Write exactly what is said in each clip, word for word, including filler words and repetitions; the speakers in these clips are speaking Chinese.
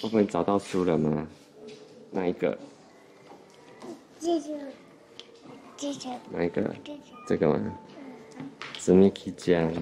我们找到书了吗？哪一个？ 这个，这个， 哪一个？这个吗？史密基江。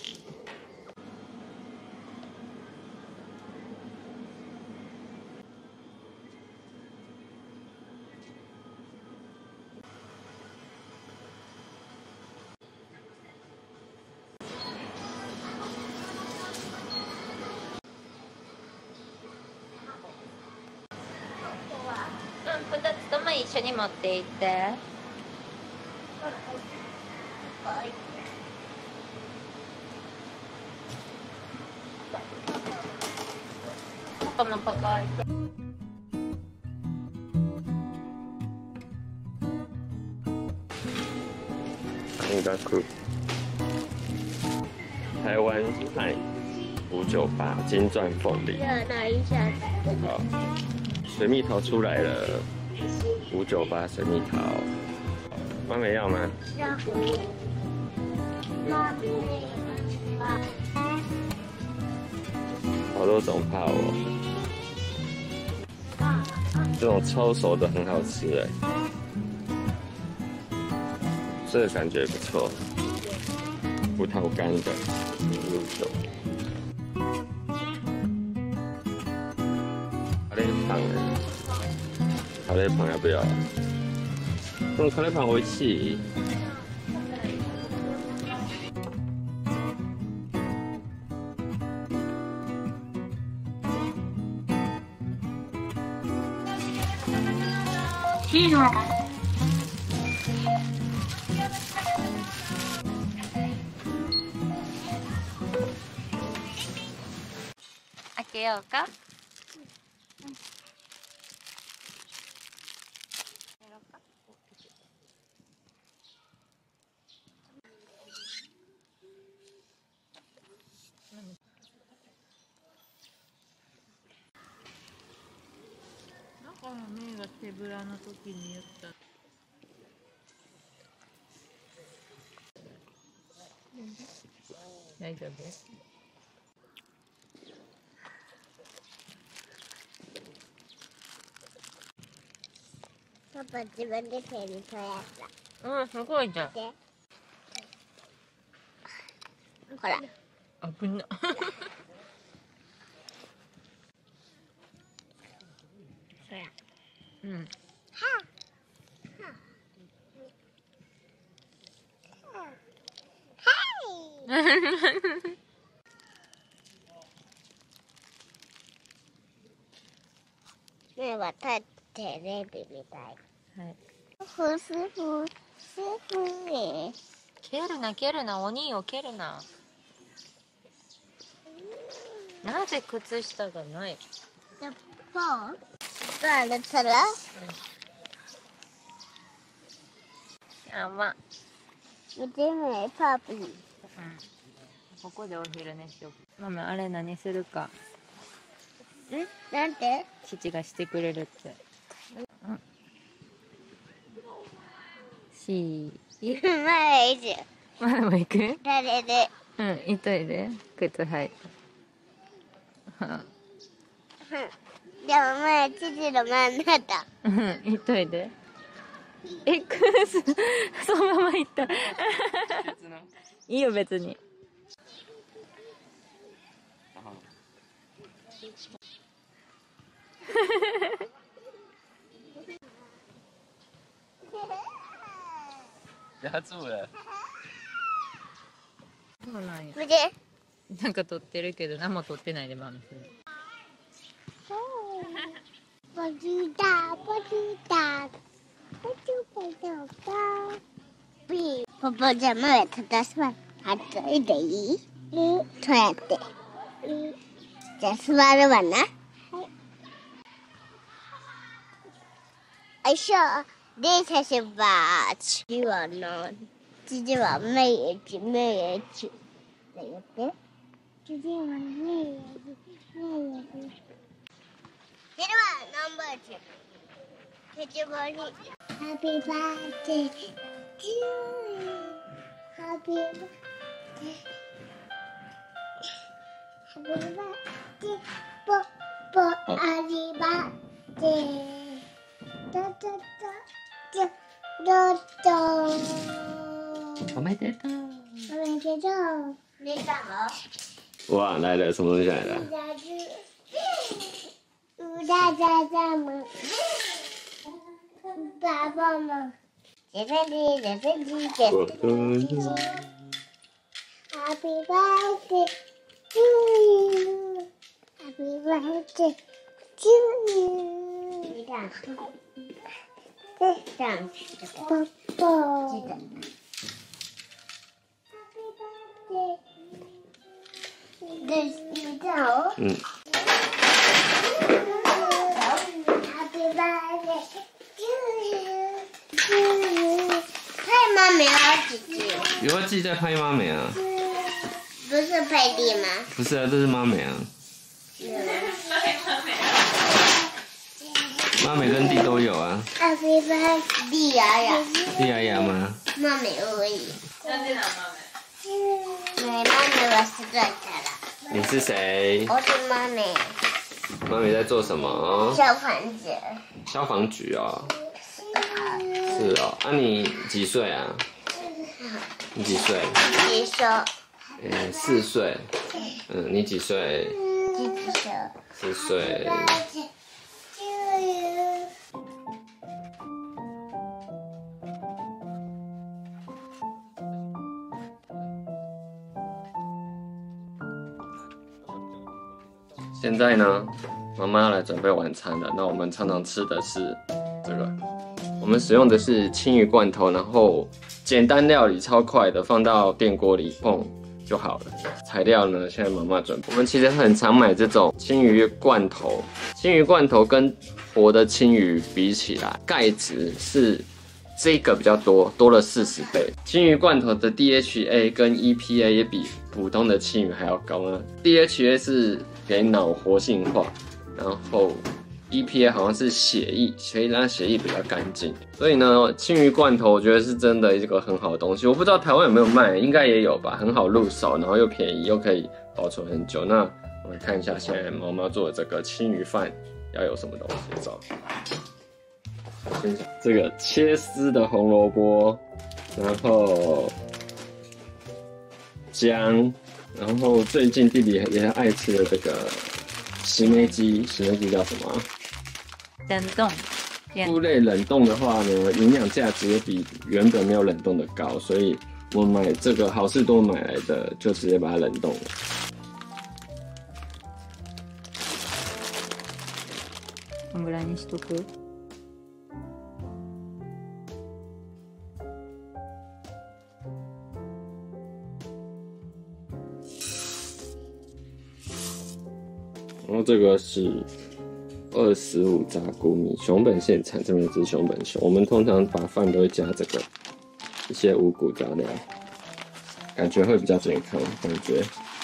うん、ふたつとも一緒に持って行って。パパもパパ。 山岳台湾派五九八金钻凤梨。 要拿一下。 好，水蜜桃出来了，五九八水蜜桃。妈没要吗？ 要。妈没要。 好多种泡哦，这种超熟的很好吃哎，这个感觉不错，葡萄干的入手。卡列胖哎，卡列胖要不要？嗯，卡列胖美味しい。 いいのか。 開けようか。 中の目が手ぶらの時に言った。大丈夫？ パパ自分で手に取やった。 うん、すごいじゃん。 で、ほら。 危な。 ほら。 うん。 はあ。はい。目は立ってテレビみたい。 はい。 ふすふすふね。 蹴るな蹴るな、お兄を蹴るな。なぜ靴下がない？ The phone. Got it, Sarah. やば。 見てみ、パピー。 うん。ここでお昼寝しよう。ママ、あれ何するか。 ん？なんて？ 父がしてくれるって。うん。しー。 まだいいじゃん。 まだも行く？ 誰で？ うん、行っといで。靴履いて。 でもまだ父の真ん中。 うん、行っといで。え、クース、そのまま行った。いいよ、別に。 压住了。 そうなんや。 見て。 なんか撮ってるけど、何も撮ってないで、ママ。 ポチタ、ポチタ。ポチポチタ。ピー。ポポじゃあまだ立たすわ。はっといていい？そうやって。じゃあ座るわな。はい。よいしょ。This is a batch. You are not. 父はメイエチ、メイエチ。だよって。父はメイエチ、メイエチ。では、ナンバーツー。父はに。Happy birthday to you. Happy birthday. Happy birthday. ポッポ。 阿里巴巴，哒哒哒哒哒哒。 我没得到。 我没得到。你干嘛？ 哇，来了，什么东西来了？ 乌大大大吗？爸爸吗？这份的，这份的，这份的。Happy birthday to you. Happy birthday to you. 这样，这样，宝宝。记得。对，你这样哦。 嗯。 Happy birthday to you. 拍妈没有姐姐。 有要记在拍妈美啊？ 不是佩蒂吗？ 不是啊，这是妈美啊。妈美跟弟都有啊。 Happy birthday 弟雅雅。 弟雅雅吗？ 妈美而已。对，妈美我是最大的。 你是谁？ 我是妈美。 妈美在做什么？ 消防局。 消防局哦。是哦，啊你几岁啊？你几岁？ 几岁？ 嗯，四岁。嗯，你几岁？ 几岁？ 四岁。现在呢，妈妈要来准备晚餐了。那我们常常吃的是这个，我们使用的是青鱼罐头，然后简单料理超快的，放到电锅里砰就好了。材料呢，现在妈妈准备。我们其实很常买这种青鱼罐头，青鱼罐头跟活的青鱼比起来，钙质是这个比较多，多了四十倍。青鱼罐头的 D H A 跟 E P A 也比普通的青鱼还要高呢。D H A 是给脑活性化，然后 E P A 好像是血液，可以让血液比较干净。所以呢，青鱼罐头我觉得是真的一个很好的东西。我不知道台湾有没有卖，应该也有吧，很好入手，然后又便宜，又可以保存很久。那我们看一下现在毛毛做的这个青鱼饭要有什么东西照片。先讲这个切丝的红萝卜，然后姜，然后最近弟弟也很爱吃的这个石梅鸡，石梅鸡叫什么？ 冷冻。 菇类冷冻的话呢，营养价值也比原本没有冷冻的高，所以我买这个好市多买来的，就直接把它冷冻了。 こんぐらいにしとく。 然后这个是二十五炸菇米，熊本县产，这边是熊本熊。我们通常把饭都会加这个一些五谷杂料，感觉会比较健康，感觉。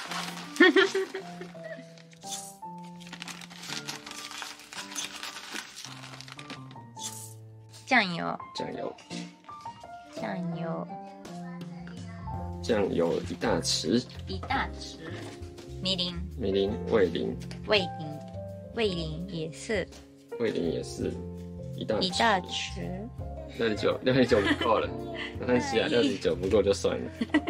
酱油， 酱油， 酱油， 酱油一大匙， 一大匙，米林， 米林、味淋， 味淋，味淋也是味淋也是一大匙一大匙。 六十九，六十九不够了，没关系啊，六十九不够就算了。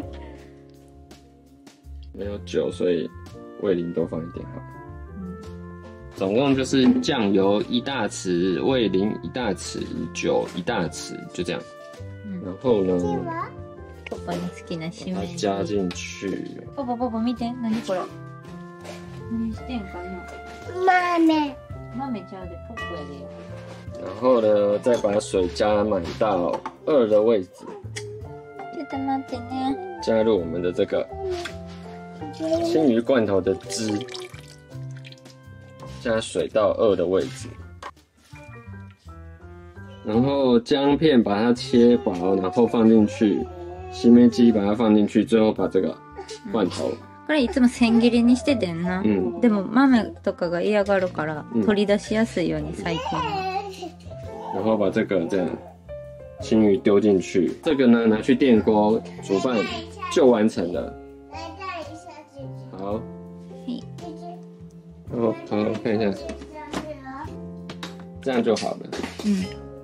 没有酒，所以味淋多放一点好。总共就是酱油一大匙，味淋一大匙，酒一大匙，就这样。 嗯、 然后呢， ポポに好きなし把它め加进去。 ポポポポ見て、何これ？何してんかな？ 豆。 豆ちゃうでポポやで。 然后呢，再把水加满到二的位置。 ちょっと待ってね。 加入我们的这个青鱼罐头的汁。加水到二的位置，然后姜片把它切薄，然后放进去，しめじ把它放进去，最后把这个罐头。 これいつも千切りにしててんな。 うん、 でも豆とかが嫌がるから、 うん、 取り出しやすいように最近は。 然后把这个这样青鱼丢进去，这个呢拿去电锅煮饭就完成了。好。然后好，看一下， 这样就好了。 嗯。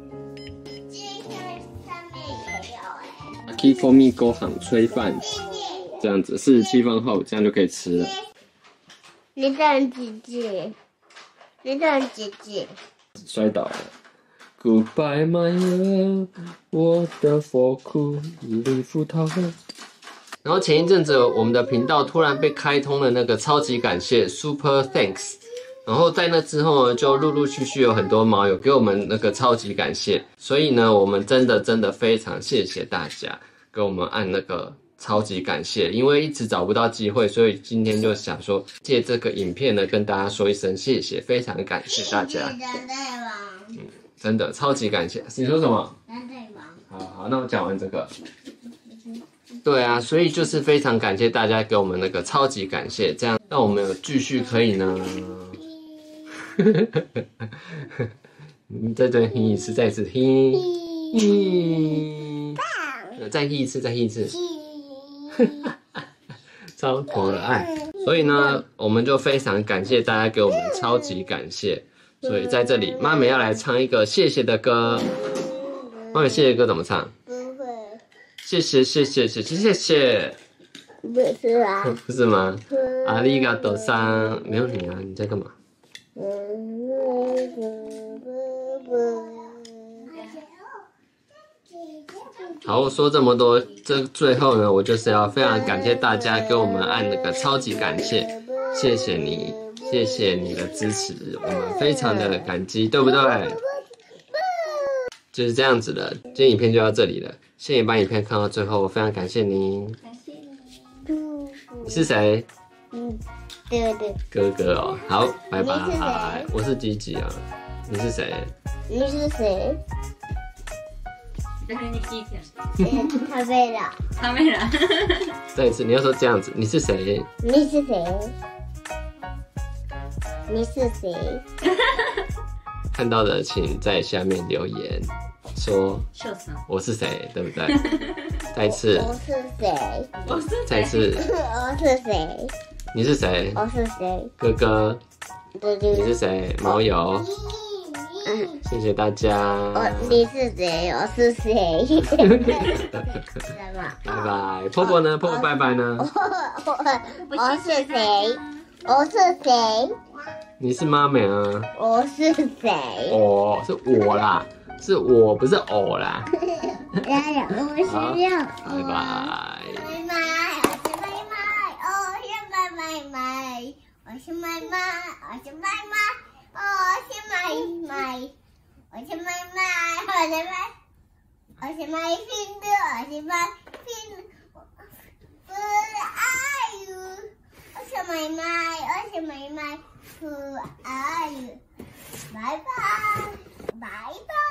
上面也有哎。 Aki fomi gohan 炊饭，这样子四十七分后，这样就可以吃了。 你等姐姐，你等姐姐。 摔倒了。Goodbye my love， 我的佛库里夫桃。然后前一阵子我们的频道突然被开通了那个超级感谢 Super Thanks， 然后在那之后呢，就陆陆续续有很多毛友给我们那个超级感谢，所以呢，我们真的真的非常谢谢大家给我们按那个超级感谢，因为一直找不到机会，所以今天就想说借这个影片呢跟大家说一声谢谢，非常感谢大家。嗯，真的超级感谢。你说什么？好好，那我讲完这个。对啊，所以就是非常感谢大家给我们那个超级感谢，这样让我们有继续可以呢。你再再听一次，再一次听，嗯，再听一次，再听一次，超可爱。所以呢，我们就非常感谢大家给我们超级感谢。所以在这里，妈美要来唱一个谢谢的歌。妈美谢谢歌怎么唱？谢谢谢谢谢谢谢谢， 不是啊， 不是吗？阿里嘎多桑，没有你啊，你在干嘛？好，我说这么多，这最后呢，我就是要非常感谢大家给我们按那个超级感谢，谢谢你，谢谢你的支持，我们非常的感激，对不对？就是这样子的，今天影片就到这里了。谢谢你把影片看到最后，我非常感谢您。 感谢你。 你是谁？ 嗯，对对。 哥哥哦，好，拜拜。 你是谁？ 我是吉吉啊，你是谁？ 你是谁？ 誰に聞いてる？ カメラ。 カメラ。 再一次，你要说这样子，你是谁？ 你是谁？你是谁？ 看到的请在下面留言说翔さん。 我是谁，对不对？再一次， 我是谁？ 我是再一次， 我是谁？ 你是谁？ 我是谁？ 哥哥， 对对。 你是谁？毛友， 嗯， 谢谢大家。 我你是谁？我是谁？什么？ 拜拜，婆婆呢？婆婆拜拜呢？ 我我是谁？我是谁？ 你是妈美啊？ 我是谁？ 哦，是我啦，是我，不是偶啦。 呀呀，我需要。 拜拜。 拜拜，我是拜拜，我是拜拜，我是拜拜，我是拜拜，我是拜拜，我是拜拜，我是拜，我是拜拼的，我是拜拼，不爱you，我是拜拜，我是拜拜，不爱you，拜拜，拜拜。